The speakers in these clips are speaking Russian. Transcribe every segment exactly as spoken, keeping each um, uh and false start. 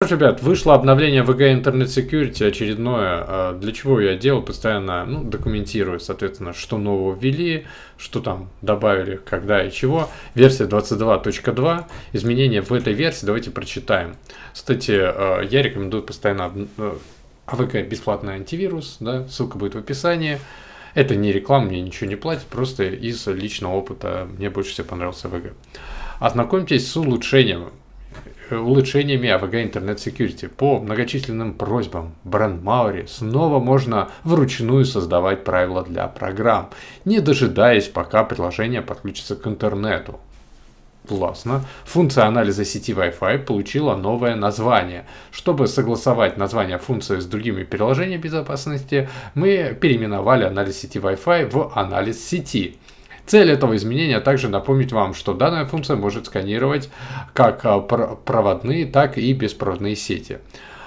ж, ребят, вышло обновление ви джи Internet Security очередное. Для чего я делал? Постоянно ну, документирую, соответственно, что нового ввели, что там добавили, когда и чего. Версия двадцать два точка два. Изменения в этой версии давайте прочитаем. Кстати, я рекомендую постоянно эй ви джи бесплатный антивирус. Да? Ссылка будет в описании. Это не реклама, мне ничего не платит, просто из личного опыта мне больше всего понравился эй ви джи. Ознакомьтесь с улучшением. улучшениями эй ви джи Internet Security. По многочисленным просьбам Брэн Маури снова можно вручную создавать правила для программ, не дожидаясь, пока приложение подключится к интернету. Классно. Функция анализа сети Wi-Fi получила новое название. Чтобы согласовать название функции с другими приложениями безопасности, мы переименовали анализ сети Wi-Fi в анализ сети. Цель этого изменения также напомнить вам, что данная функция может сканировать как проводные, так и беспроводные сети.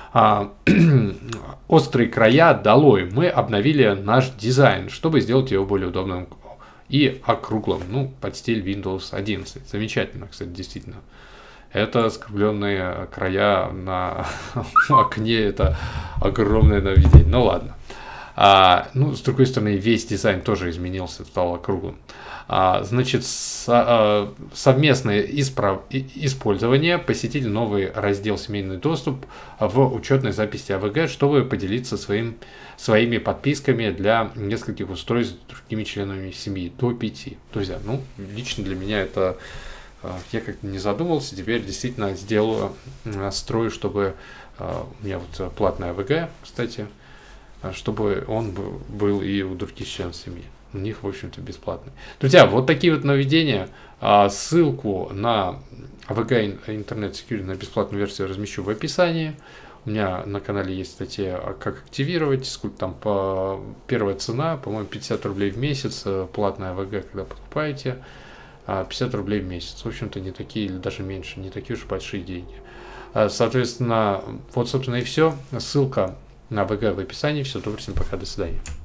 Острые края долой. Мы обновили наш дизайн, чтобы сделать его более удобным и округлым, ну, под стиль Windows одиннадцать. Замечательно, кстати, действительно. Это скругленные края на окне, это огромное нововведение. Ну ладно. А, ну, с другой стороны, весь дизайн тоже изменился, стал округлым. А, значит, с, а, совместное исправ... использование. Посетили новый раздел «Семейный доступ» в учетной записи эй ви джи, чтобы поделиться своим, своими подписками для нескольких устройств с другими членами семьи, до пяти. Друзья, ну, лично для меня это... Я как-то не задумывался, теперь действительно сделаю, строю, чтобы... У меня вот платная эй ви джи, кстати, чтобы он был и у других членов семьи. У них, в общем-то, бесплатный. Друзья, вот такие вот нововведения. Ссылку на эй ви джи Internet Security, на бесплатную версию размещу в описании. У меня на канале есть статья, как активировать, сколько там по... первая цена, по-моему, пятьдесят рублей в месяц, платная эй ви джи, когда покупаете, пятьдесят рублей в месяц. В общем-то, не такие, или даже меньше, не такие уж большие деньги. Соответственно, вот, собственно, и все. Ссылка на эй ви джи в описании. Все, доброго, всем пока, до свидания.